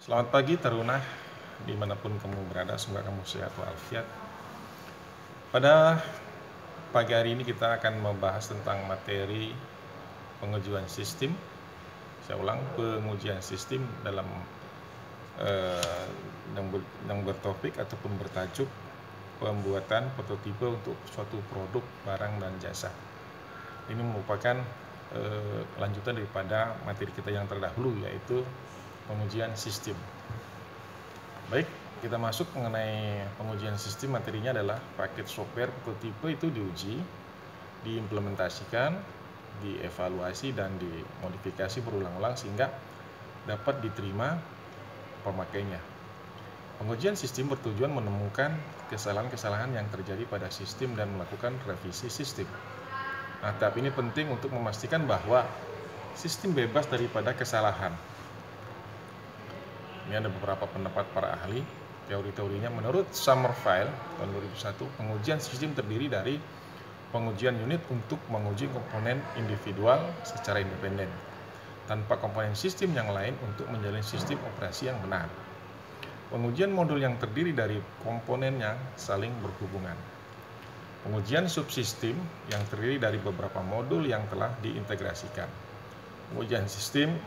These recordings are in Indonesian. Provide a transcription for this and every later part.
Selamat pagi Taruna, dimanapun kamu berada, semoga kamu sehat walafiat. Pada pagi hari ini kita akan membahas tentang materi pengujian sistem. Saya ulang, pengujian sistem dalam yang bertopik ataupun bertajuk pembuatan prototipe untuk suatu produk, barang, dan jasa. Ini merupakan lanjutan daripada materi kita yang terdahulu, yaitu pengujian sistem. Baik, kita masuk mengenai pengujian sistem. Materinya adalah paket software prototipe itu diuji, diimplementasikan, dievaluasi, dan dimodifikasi berulang-ulang sehingga dapat diterima pemakainya. Pengujian sistem bertujuan menemukan kesalahan-kesalahan yang terjadi pada sistem dan melakukan revisi sistem. Nah, tahap ini penting untuk memastikan bahwa sistem bebas daripada kesalahan. Ini ada beberapa pendapat para ahli. Teori-teorinya, menurut Summerville tahun 2001, pengujian sistem terdiri dari pengujian unit untuk menguji komponen individual secara independen, tanpa komponen sistem yang lain untuk menjalin sistem operasi yang benar. Pengujian modul yang terdiri dari komponen yang saling berhubungan. Pengujian subsistem yang terdiri dari beberapa modul yang telah diintegrasikan. Pengujian sistem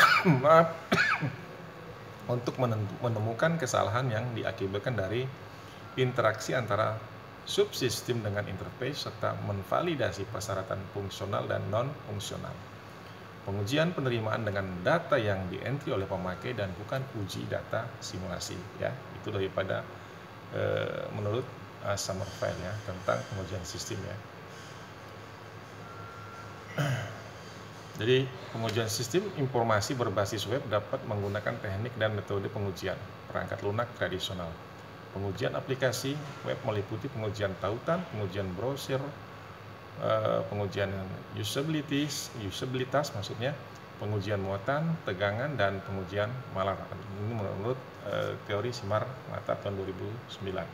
untuk menemukan kesalahan yang diakibatkan dari interaksi antara subsistem dengan interface serta menvalidasi persyaratan fungsional dan non-fungsional. Pengujian penerimaan dengan data yang di-entry oleh pemakai dan bukan uji data simulasi, ya. Itu daripada menurut Summerville, ya, tentang pengujian sistem, ya. Jadi, pengujian sistem informasi berbasis web dapat menggunakan teknik dan metode pengujian perangkat lunak tradisional. Pengujian aplikasi web meliputi pengujian tautan, pengujian browser, pengujian usabilitas maksudnya, pengujian muatan, tegangan, dan pengujian malah. Ini menurut teori Simar Mata tahun 2009.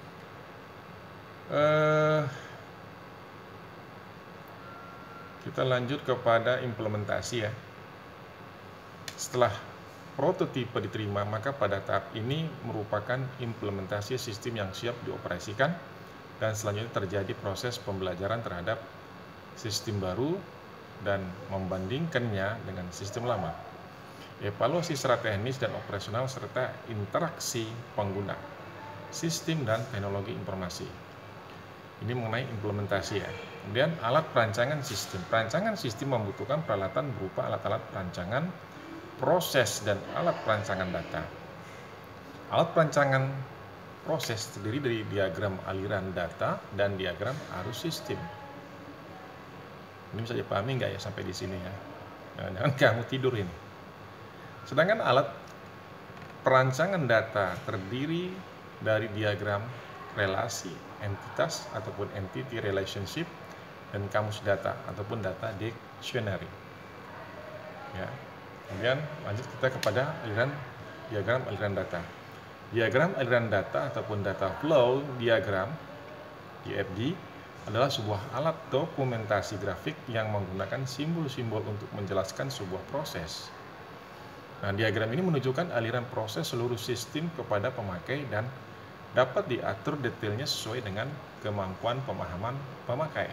Kita lanjut kepada implementasi, ya. Setelah prototipe diterima, maka pada tahap ini merupakan implementasi sistem yang siap dioperasikan, dan selanjutnya terjadi proses pembelajaran terhadap sistem baru dan membandingkannya dengan sistem lama. Evaluasi secara teknis dan operasional serta interaksi pengguna, sistem dan teknologi informasi. Ini mengenai implementasi, ya. Kemudian alat perancangan sistem. Perancangan sistem membutuhkan peralatan berupa alat-alat perancangan, proses, dan alat perancangan data. Alat perancangan proses terdiri dari diagram aliran data dan diagram arus sistem. Ini bisa dipahami nggak ya sampai di sini, ya? Jangan kamu tidur ini. Sedangkan alat perancangan data terdiri dari diagram relasi, entitas ataupun entity relationship, dan kamus data ataupun data dictionary, ya. Kemudian lanjut kita kepada diagram aliran data. Diagram aliran data ataupun data flow diagram DFD adalah sebuah alat dokumentasi grafik yang menggunakan simbol-simbol untuk menjelaskan sebuah proses. Nah, diagram ini menunjukkan aliran proses seluruh sistem kepada pemakai dan dapat diatur detailnya sesuai dengan kemampuan pemahaman pemakai.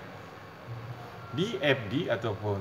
DFD ataupun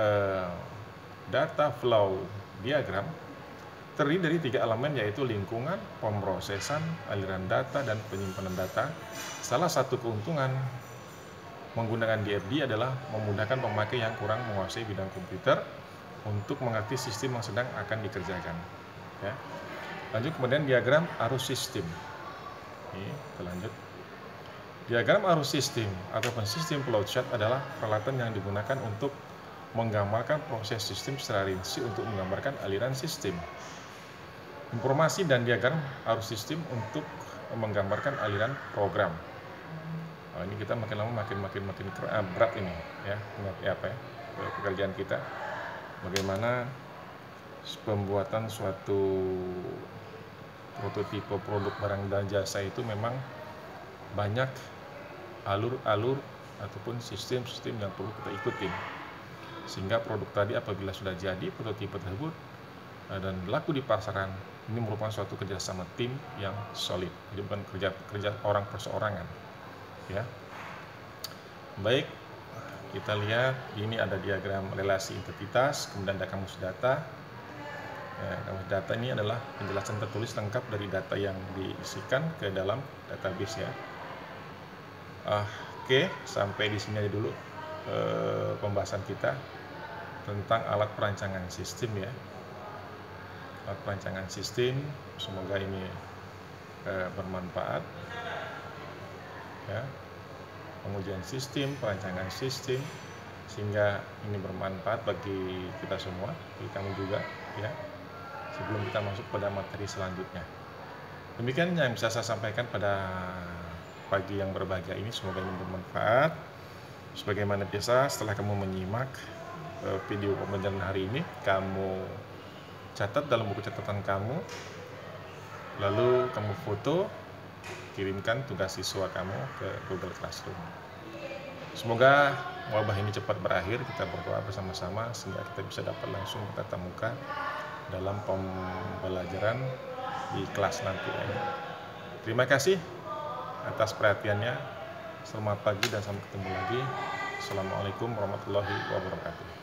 data flow diagram terdiri dari 3 elemen, yaitu lingkungan, pemrosesan, aliran data, dan penyimpanan data. Salah satu keuntungan menggunakan DFD adalah memudahkan pemakai yang kurang menguasai bidang komputer untuk mengerti sistem yang sedang akan dikerjakan, ya. Lanjut kemudian diagram arus sistem. Kita lanjut. Diagram arus sistem ataupun sistem flowchart adalah peralatan yang digunakan untuk menggambarkan proses sistem secara rinci untuk menggambarkan aliran sistem. Informasi dan diagram arus sistem untuk menggambarkan aliran program. Nah, ini kita makin lama makin berat ini, ya, pekerjaan kita. Bagaimana pembuatan suatu prototipe produk barang dan jasa itu memang banyak alur-alur ataupun sistem-sistem yang perlu kita ikutin, sehingga produk tadi apabila sudah jadi prototipe tersebut dan laku di pasaran, Ini merupakan suatu kerjasama tim yang solid, jadi bukan kerja orang perseorangan, ya. Baik, kita lihat ini ada diagram relasi identitas, kemudian ada kamus data. Ya, kamus data ini adalah penjelasan tertulis lengkap dari data yang diisikan ke dalam database, ya. Oke, sampai di sini aja dulu pembahasan kita tentang alat perancangan sistem, ya. Alat perancangan sistem, semoga ini bermanfaat, ya. Pengujian sistem, perancangan sistem, sehingga ini bermanfaat bagi kita semua, bagi kamu juga, ya, sebelum kita masuk pada materi selanjutnya. Demikian yang bisa saya sampaikan pada pagi yang berbahagia ini, semoga ini bermanfaat. Sebagaimana biasa, setelah kamu menyimak video pembelajaran hari ini, kamu catat dalam buku catatan kamu, lalu kamu foto, kirimkan tugas siswa kamu ke Google Classroom. Semoga wabah ini cepat berakhir. Kita berdoa bersama-sama sehingga kita bisa dapat langsung tatap muka dalam pembelajaran di kelas nanti. Terima kasih atas perhatiannya. Selamat pagi dan sampai ketemu lagi. Assalamualaikum warahmatullahi wabarakatuh.